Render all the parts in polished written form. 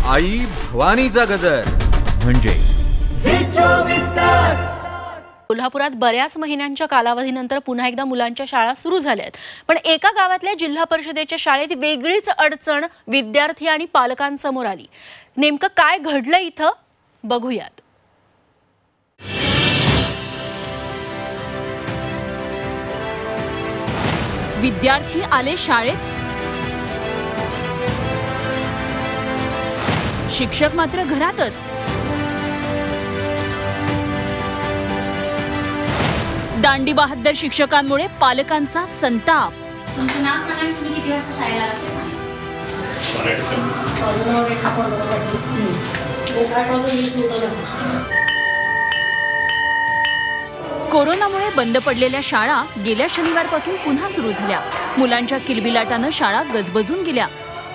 आई भवानीचा गजर म्हणजे कोल्हापुरात बऱ्याच महिन्यांच्या कालावधीनंतर पुन्हा एकदा मुलांच्या शाळा सुरू झाल्या आहेत। पण एका गावातल्या जिल्हा परिषदेच्या शाळेत वेगळीच अडचण विद्यार्थी आणि पालकांसमोर आली। नेमकं काय घडलं इथं बघूयात। विद्यार्थी आले शाळेत, शिक्षक मात्र घरातच। दांडी बहादर शिक्षकांमुळे पालकांचा संताप। तुमचं नाव सांगा, तुम्ही किती वाजता शाळेला आलात ते सांगा। कोरोनामुळे बंद पडलेल्या शाळा गेल्या शनिवारपासून पुन्हा सुरू झाल्या। मुलांच्या किलबिलाटानं शाळा गजबजून गेल्या।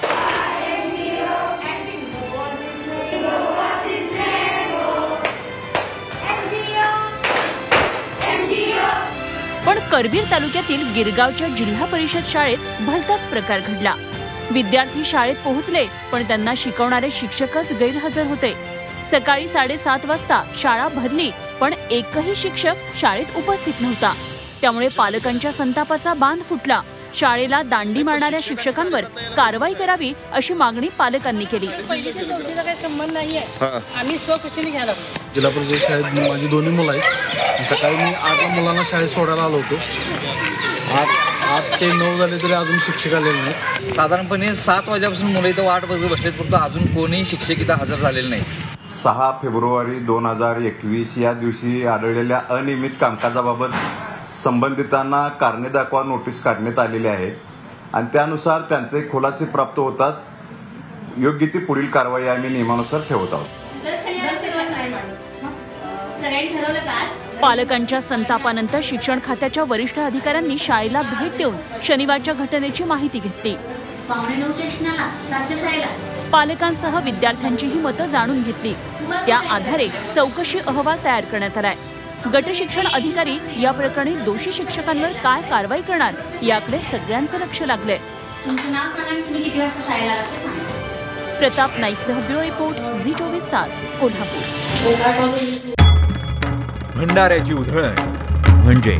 पण करवीर तालुक्यातील गिरगावच्या जिल्हा परिषद शाळेत भलताच प्रकार घडला। विद्यार्थी शाळेत पोहोचले, पण त्यांना शिकवणारे शिक्षकच गैरहजर होते। सकाळी 7:30 वाजता शाळा भरली, पण एकही शिक्षक शाळेत उपस्थित नव्हता। त्यामुळे पालकांच्या संतापाचा बांध फुटला। शाळेला दांडी मारणाऱ्या शिक्षकांवर कारवाई करावी अशी मागणी पालकांनी केली। काही संबंध नाहीये, आम्ही स्वखुशीने घ्यायला लागलो। जिल्हा परिषद शाळेत माझी दोन्ही मुलं आहेत। सकाळी मी 8 मुलांना शाळेत सोडायला आलो होतो। 8 ते 9 झाले तरी अजून शिक्षक आलेले नाहीत। साधारणपणे 7 वाजल्यापासून मुलं इथं वाट बघत बसलेत, परंतु अजून कोणीही शिक्षक इथं हजर झालेले नाही। 6 फेब्रुवारी 2021 या दिवशी आढळलेल्या अनियमित कामकाजाबाबत संबंधितांना कारणे दाखवा नोटीस काढण्यात आलेली आहेत आणि त्यानुसार त्यांचे खुलासे प्राप्त होताच योग्य ती पुढील कारवाई आम्ही नियमानुसार ठेवत आहोत। पालकांच्या संतापानंतर शिक्षण खात्याच्या वरिष्ठ अधिकाऱ्यांनी शाळेला भेट देऊन शनिवारच्या घटनेची माहिती घेतली। पालकांसह विद्यार्थ्यांचीही मतं जाणून घेतली। त्या आधारे चौकशी अहवाल तयार करण्यात आलाय। गट शिक्षण अधिकारी या प्रकरणी दोषी शिक्षकांवर काय कारवाई करणार याकडे सगळ्यांचं लक्ष लागलंय। तुमचं नाव सांगा, तुम्ही किती वाजता शाळेला आलात ते सांगा। प्रताप नाईकसह ब्युरो रिपोर्ट झी24 तास कोल्हापूर। भंडाऱ्याची उधळण म्हणजे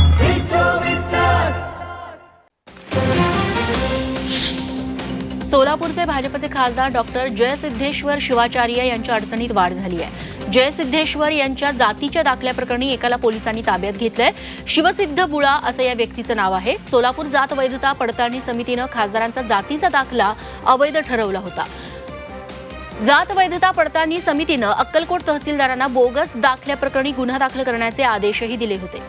सोलापूरचे भाजपचे खासदार डॉक्टर जयसिद्धेश्वर शिवाचार्य यांच्या अडचणीत वाढ झाली आहे। जयसिद्धेश्वर यांच्या जातीच्या दाखल्याप्रकरणी एकाला पोलिसांनी ताब्यात घेतलंय। शिवसिद्ध बुळा असं या व्यक्तीचं नाव आहे। सोलापूर जात वैधता पडताळणी समितीनं खासदारांचा जातीचा दाखला अवैध ठरवला होता। जात वैधता पडताळणी समितीनं अक्कलकोट तहसीलदारांना बोगस दाखल्याप्रकरणी गुन्हा दाखल करण्याचे आदेशही दिले होते।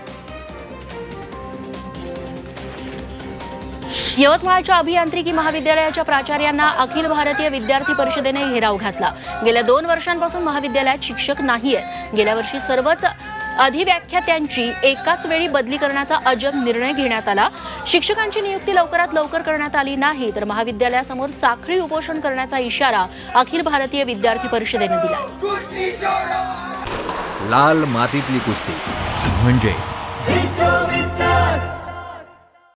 यवतमाळच्या अभियांत्रिकी महाविद्यालयाच्या प्राचार्यांना अखिल भारतीय विद्यार्थी परिषदेने घेराव घातला। गेल्या 2 वर्षांपासून महाविद्यालयात शिक्षक नाहीयेत। गेल्या वर्षी सर्वच अधिव्याख्यात्यांची एकाच वेळी बदली करण्याचा अजब निर्णय घेण्यात आला। शिक्षकांची नियुक्ती लवकरात लवकर करण्यात आली नाही तर महाविद्यालयासमोर साखळी उपोषण करण्याचा इशारा अखिल भारतीय विद्यार्थी परिषदेने दिला। लाल मातीतली कुस्ती म्हणजे